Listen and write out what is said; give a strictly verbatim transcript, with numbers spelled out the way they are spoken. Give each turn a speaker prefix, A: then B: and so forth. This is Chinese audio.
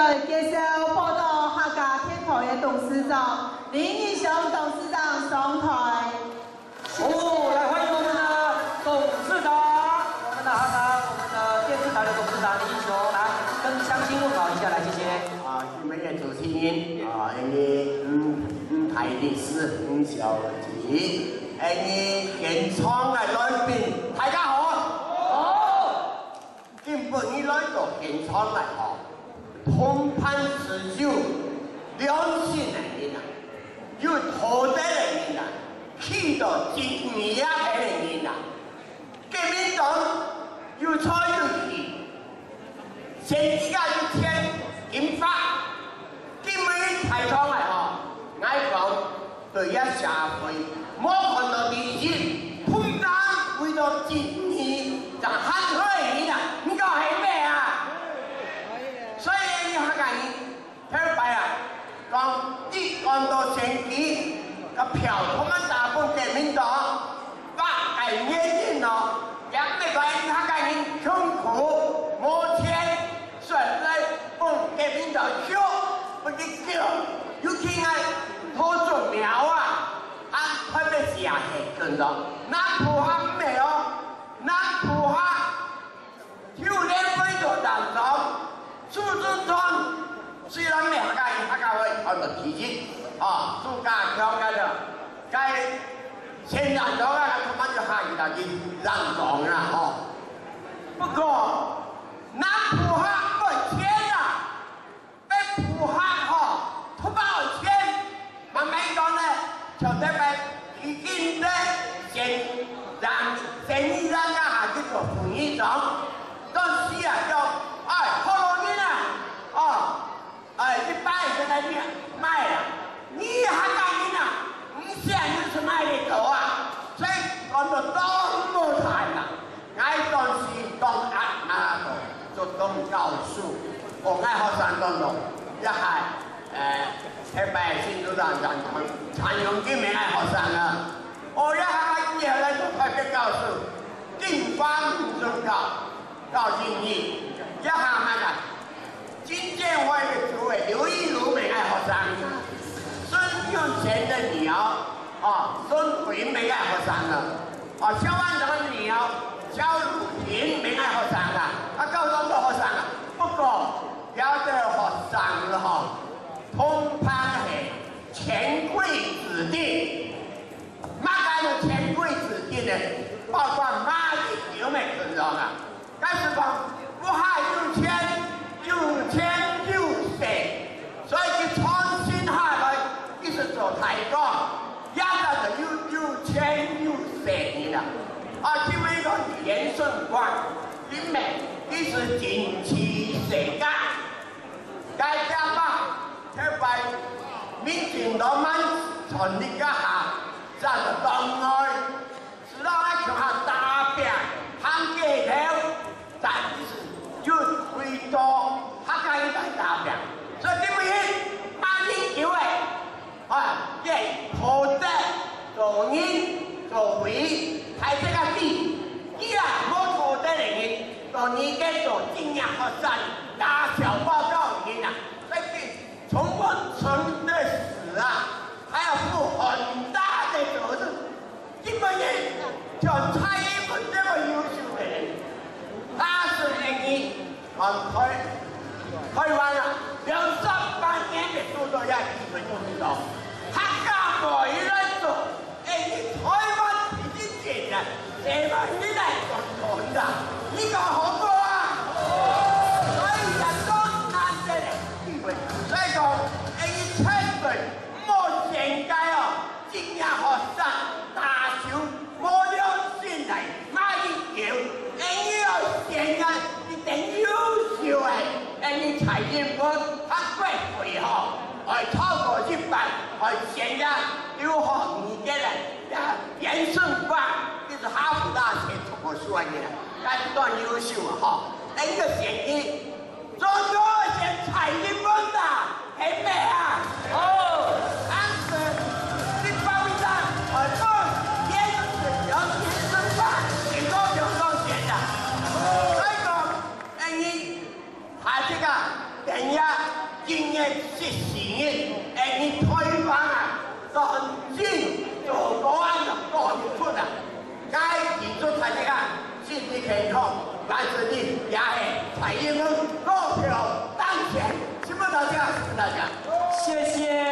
A: 来介绍报道客家天台的董事长林义雄董事长上台。
B: 哦，来欢迎我们的董事长，我们的客家我们的电视台的董事长林义雄，来跟乡亲问好一下，来谢谢。
C: 啊，今日嘅主持人啊，因为嗯嗯台历史嗯小姐，因为現場嘅來賓，大家好。好。今本你來到現場嚟學，同伴持久，良心嘅人啊，有道德嘅人啊，氣到正義嘅人啊，革命黨有錯有氣，現時嘅一天引發。 今日提倡嚟嗬，我講對一社會冇看到利益，通常為咗正義就黑開你啦，你講係咩啊？所以你客家人聽白啊，講一講到選舉個票，他們大部分革命黨把係年輕咯，也ไม่講客家人窮苦冇錢，所以幫革命黨票。 不是叫，有聽啊，好做苗啊，啊，特別是啊，係咁咯。南浦下唔係哦，南浦下跳兩分鐘當中，蘇中村雖然未客家人客家會按照體制啊，做家強嘅了，該現在咗啊，他們就下一代去讓講啦，哦。不過南浦下冇錢啊。 浦下吼，土包錢，慢慢講咧，就得咪已經咧，先讓生意人啊去做生意長，當時啊就，哎，好容易啦，哦，哎，一百個來你賣啦，你客家人啊，唔想你是賣得到啊，所以講到都冇談啦，挨當時當啊啊個就當教書，我挨學生當中。 一係誒，喺百姓都讓人同陳永基名係學生啊！我一下以後咧就特別教書，定方宗教教經義，一下咪啊，金建會嘅主委劉義儒名係學生，孫運前嘅女兒啊，孫奎名係學生啊，啊蕭萬長嘅女兒蕭汝婷名係學生啊，啊夠咁多學生啊，不過。 有啲學生嗬，通常係潛規指定，乜解叫潛規指定呢？包括馬英九咪咁樣啊。但是講不係有錢有錢有勢，所以佢創新下來，一直做提綱，一個就有有錢有勢啦。啊，這麼一個連順觀，裡面一是經濟世界。 大家吧，佢為民進黨們成立一下，讓黨內知道喺橋下打拼，行街頭，但是要為咗客家人嚟打拼，所以點解馬英九誒啊，即係好德做人做為喺這個地，依然冇好德嘅人，做人嘅做經驗學生。 大小報告人啊，所以從我存的死啊，還要負很大的責任。一個人就蔡英文這麼優秀的人，他是願意很開開完了兩三百年的書都要基本用到，他幹每人做，哎，你台灣已經進了，這麼你來總統的，你講好不好啊？ 所以講，你親對冇錢界哦，經驗學生大小冇良心嚟馬英九，你要錢啊，一定優秀誒，你財政部他貴貴吼，係超過一百，係現在有好你嘅人，嚴順光，就是哈佛大學讀過書嘅人，但段優秀啊，吼，你個選舉。 中國先財政部的，係咩啊？哦，當時立法會上很多研究研究法，很多有貢獻的。所以講，你睇這個人家健康，万事你也是蔡英文股票当选，辛苦大家，辛苦大家。
B: 谢谢。